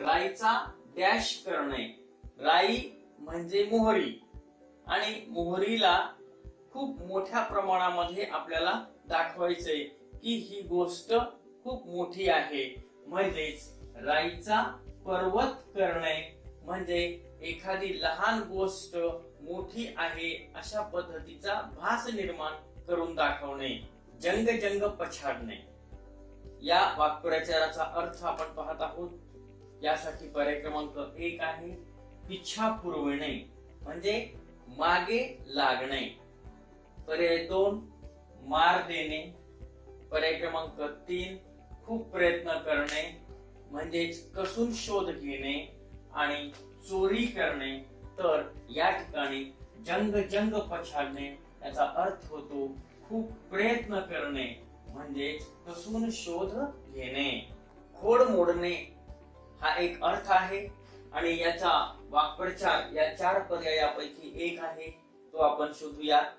राईचा dash करणे. राई म्हणजे मोहरी आणि मोहरीला खूप मोठ्या प्रमाणामध्ये आपल्याला दाखवायचंय की ही गोष्ट खूप मोठी आहे. म्हणजेच राईचा पर्वत करणे म्हणजे एखादी लहान गोष्ट मोठी आहे अशा पद्धतीचा भास निर्माण करून दाखवणे. जंग जंग पछाडणे या वाक्प्रचाराचा अर्थ आपण पाहत आहोत. यासाठी पर्याय क्रमांक 1 आहे पिछा पुरविणे म्हणजे मागे लागणे. पर्याय 2 मार देणे. पर्याय क्रमांक 3 खूप प्रयत्न करणे म्हणजेच कसून शोध घेणे आणि चोरी करणे. तर या ठिकाणी जंग जंग पछाडणे याचा अर्थ होतो खूप प्रयत्न करणे म्हणजेच कसून शोध घेणे. खोड मोडणे हा एक अर्थ आहे आणि याचा वाक्प्रचार या 4 पर्यायापैकी एक आहे, तो आपण शोधूयात.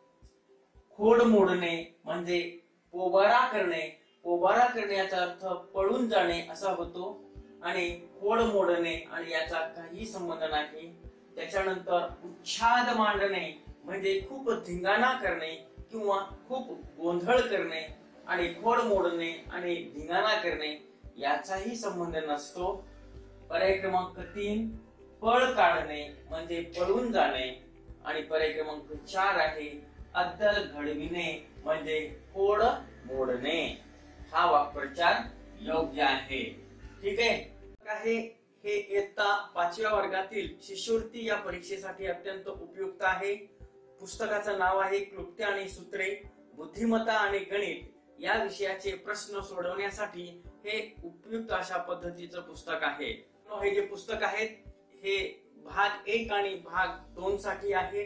खोड मोडणे म्हणजे पोबारा करणे. पोबारा करणे याचा अर्थ पळून जाणे असा होतो आणि खोड मोडणे आणि याचा काही संबंध नाही. त्याच्यानंतर उच्छाद मांडणे म्हणजे खूप धिंगाणा करणे किंवा खूप गोंधळ करणे आणि खोड मोडणे आणि धिंगाणा करणे याचाही संबंध नसतो. पर्याय क्रमांक 3 पळ काढणे म्हणजे पळून जाणे आणि पर्याय क्रमांक 4 आहे अद्दल घडविणे म्हणजे खोड मोडणे. हा वाक्प्रचार योग्य आहे. ठीक आहे. हे इयत्ता 5व्या वर्गातील शिष्यवृत्ती या परीक्षेसाठी अत्यंत उपयुक्त आहे. पुस्तकाचं नाव आहे क्लुप्त्या आणि सूत्रे, बुद्धिमत्ता आणि गणित या विषयाचे प्रश्न सोडवण्यासाठी हे उपयुक्त अशा पद्धतीचं पुस्तक आहे. हे जे पुस्तक आहेत हे भाग 1 आणि भाग 2 साठी आहे.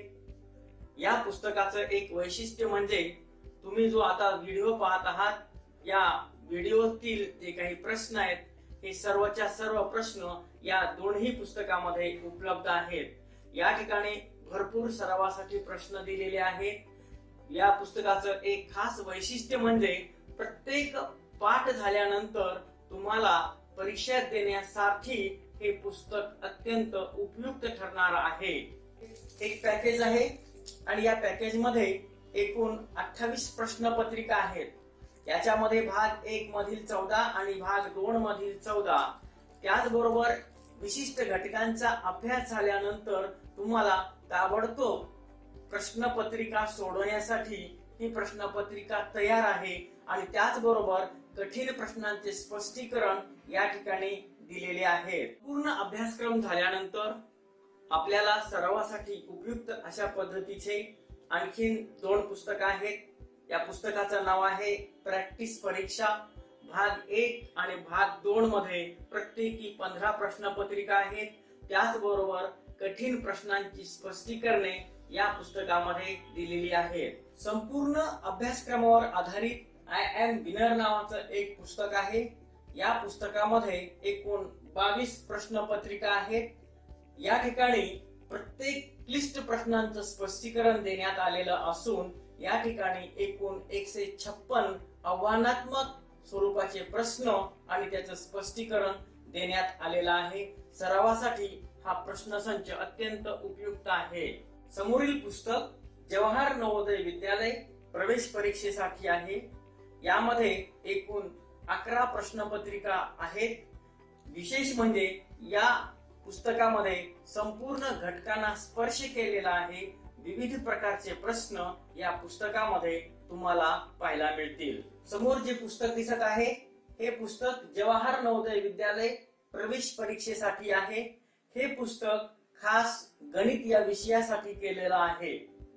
या पुस्तकाचं एक वैशिष्ट्य म्हणजे तुम्ही जो आता व्हिडिओ पाहत आहात या व्हिडिओतील जे काही प्रश्न आहेत हे सर्वच्या सर्व प्रश्न या दोन्ही पुस्तकामध्ये उपलब्ध आहेत. या ठिकाणी भरपूर सरावासाठी प्रश्न दिलेले आहेत. या पुस्तकाचं एक खास वैशिष्ट्य म्हणजे प्रत्येक पाठ झाल्यानंतर तुम्हाला परीक्षा देण्यासाठी हे पुस्तक अत्यंत उपयुक्त ठरणार आहे. एक पॅकेज आहे आणि या पॅकेज मध्ये एकूण 28 प्रश्नपत्रिका आहेत. याच्यामध्ये भाग 1 मधील 14 आणि भाग 2 मधील 14 त्याचबरोबर विशिष्ट घटकांचा अभ्यास झाल्यानंतर तुम्हाला ताबडतोब प्रश्नपत्रिका सोडवण्यासाठी ही प्रश्नपत्रिका तयार आहे आणि त्याचबरोबर कठीण प्रश्नांचे स्पष्टीकरण या ठिकाणी दिलेले आहे. पूर्ण अभ्यासक्रम झाल्यानंतर आपल्याला सरावासाठी उपयुक्त अशा पद्धतीचे आणखीन 2 पुस्तकं आहेत. या पुस्तकाचं नाव आहे प्रॅक्टिस परीक्षा. भाग 1 आणि भाग 2 मध्ये प्रत्येकी 15 प्रश्नपत्रिका आहेत. त्याचबरोबर कठीण प्रश्नांची स्पष्टीकरणे या पुस्तकामध्ये दिलेली आहेत. संपूर्ण अभ्यासक्रमावर आधारित आय एम विनर नावाचं एक पुस्तक आहे. या पुस्तकामध्ये एकूण 22 प्रश्नपत्रिका आहेत. या ठिकाणी प्रत्येक क्लिष्ट प्रश्नांचं स्पष्टीकरण देण्यात आलेलं असून या ठिकाणी एकूण 156 आव्हानात्मक स्वरूपाचे प्रश्न आणि त्याचं स्पष्टीकरण देण्यात आलेलं आहे. सरावासाठी हा प्रश्नसंच अत्यंत उपयुक्त आहे. समोरील पुस्तक जवाहर नवोदय विद्यालय प्रवेश परीक्षेसाठी आहे. यामध्ये एकूण 11 प्रश्नपत्रिका आहेत. विशेष म्हणजे या पुस्तकामध्ये संपूर्ण घटकांना स्पर्श केलेला आहे. विविध प्रकारचे प्रश्न या पुस्तकामध्ये तुम्हाला पाहायला मिळतील. समोर जे पुस्तक दिसत आहे हे पुस्तक जवाहर नवोदय विद्यालय प्रवेश परीक्षेसाठी आहे. हे पुस्तक खास गणित या विषयासाठी केलेलं आहे.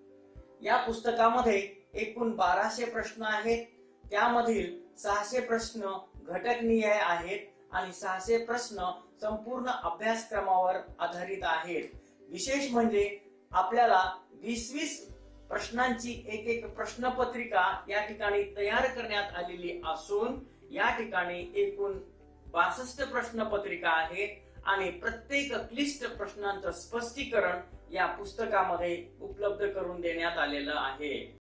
या पुस्तकामध्ये एकूण 1200 प्रश्न आहेत. त्यामधील 600 प्रश्न घटकनिहाय आहेत आणि 600 प्रश्न संपूर्ण अभ्यासक्रमावर आधारित आहेत. विशेष म्हणजे आपल्याला 20 प्रश्नांची एक प्रश्नपत्रिका या ठिकाणी तयार करण्यात आलेली असून या ठिकाणी एकूण 62 प्रश्नपत्रिका आहेत आणि प्रत्येक क्लिष्ट प्रश्नांचं स्पष्टीकरण या पुस्तकामध्ये उपलब्ध करून देण्यात आलेलं आहे.